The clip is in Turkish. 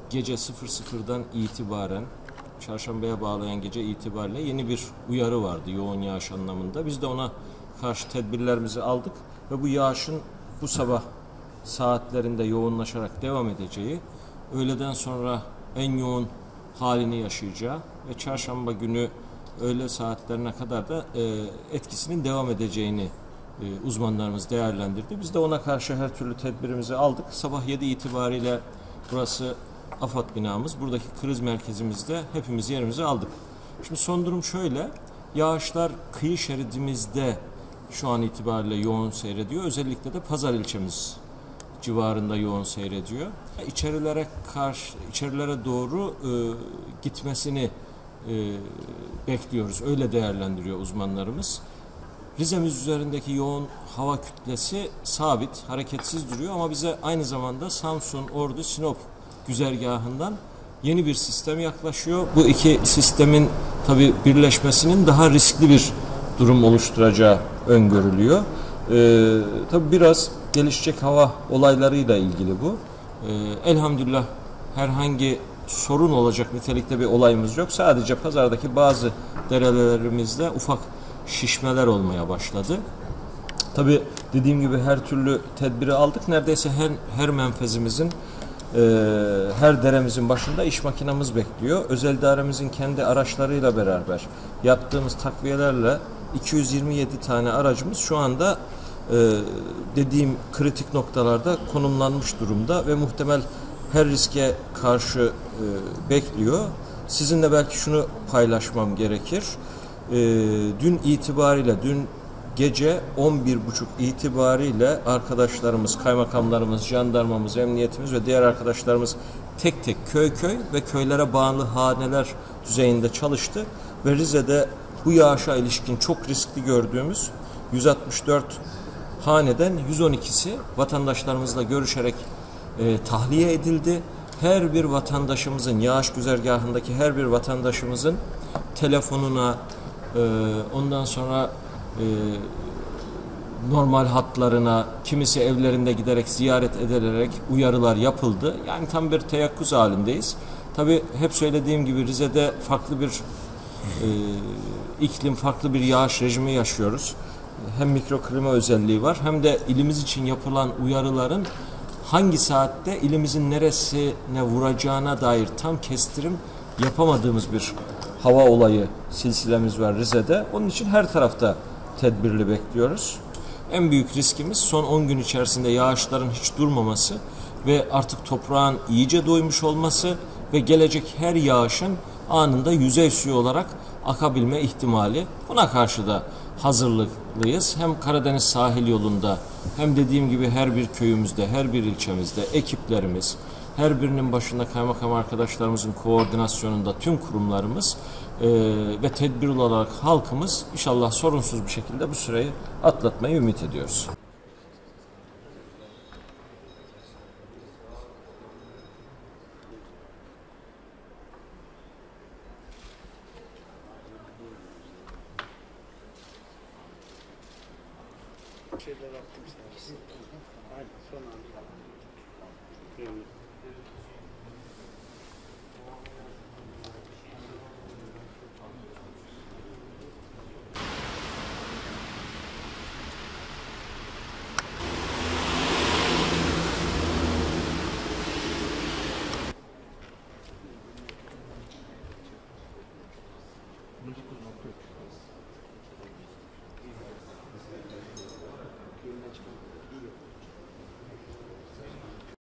gece 00'dan itibaren, çarşambaya bağlayan gece itibariyle yeni bir uyarı vardı yoğun yağış anlamında. Biz de ona karşı tedbirlerimizi aldık ve bu yağışın bu sabah saatlerinde yoğunlaşarak devam edeceği, öğleden sonra en yoğun halini yaşayacağı ve çarşamba günü öğle saatlerine kadar da etkisinin devam edeceğini uzmanlarımız değerlendirdi. Biz de ona karşı her türlü tedbirimizi aldık. Sabah 7 itibariyle burası AFAD binamız. Buradaki kriz merkezimizde hepimiz yerimizi aldık. Şimdi son durum şöyle. Yağışlar kıyı şeridimizde şu an itibariyle yoğun seyrediyor. Özellikle de Pazar ilçemiz civarında yoğun seyrediyor. İçerilere doğru gitmesini bekliyoruz. Öyle değerlendiriyor uzmanlarımız. Rize'miz üzerindeki yoğun hava kütlesi sabit, hareketsiz duruyor ama bize aynı zamanda Samsun, Ordu, Sinop güzergahından yeni bir sistem yaklaşıyor. Bu iki sistemin tabii birleşmesinin daha riskli bir durum oluşturacağı öngörülüyor. Tabii biraz gelişecek hava olaylarıyla ilgili bu. Elhamdülillah herhangi sorun olacak nitelikte bir olayımız yok. Sadece pazardaki bazı derelerimizde ufak şişmeler olmaya başladı. Tabii dediğim gibi her türlü tedbiri aldık. Neredeyse her menfezimizin, her deremizin başında iş makinamız bekliyor. Özel idaremizin kendi araçlarıyla beraber yaptığımız takviyelerle 227 tane aracımız şu anda dediğim kritik noktalarda konumlanmış durumda ve muhtemel her riske karşı bekliyor. Sizinle belki şunu paylaşmam gerekir. Dün gece 11.30 itibariyle arkadaşlarımız, kaymakamlarımız, jandarmamız, emniyetimiz ve diğer arkadaşlarımız tek tek köy ve köylere bağlı haneler düzeyinde çalıştı ve Rize'de bu yağışa ilişkin çok riskli gördüğümüz 164 haneden 112'si vatandaşlarımızla görüşerek tahliye edildi. Her bir vatandaşımızın, yağış güzergahındaki her bir vatandaşımızın telefonuna, ondan sonra normal hatlarına, kimisi evlerinde giderek ziyaret edilerek uyarılar yapıldı. Yani tam bir teyakkuz halindeyiz. Tabii hep söylediğim gibi Rize'de farklı bir iklim, farklı bir yağış rejimi yaşıyoruz. Hem mikroklima özelliği var hem de ilimiz için yapılan uyarıların hangi saatte ilimizin neresine vuracağına dair tam kestirim yapamadığımız bir hava olayı silsilemiz var Rize'de. Onun için her tarafta tedbirli bekliyoruz. En büyük riskimiz son 10 gün içerisinde yağışların hiç durmaması ve artık toprağın iyice doymuş olması ve gelecek her yağışın anında yüzey suyu olarak akabilme ihtimali. Buna karşı da hazırlıklıyız. Hem Karadeniz sahil yolunda hem dediğim gibi her bir köyümüzde, her bir ilçemizde ekiplerimiz, her birinin başında kaymakam arkadaşlarımızın koordinasyonunda tüm kurumlarımız ve tedbir olarak halkımız inşallah sorunsuz bir şekilde bu süreyi atlatmayı ümit ediyoruz. Şeyler attım sana. Aynen son anda. Müzik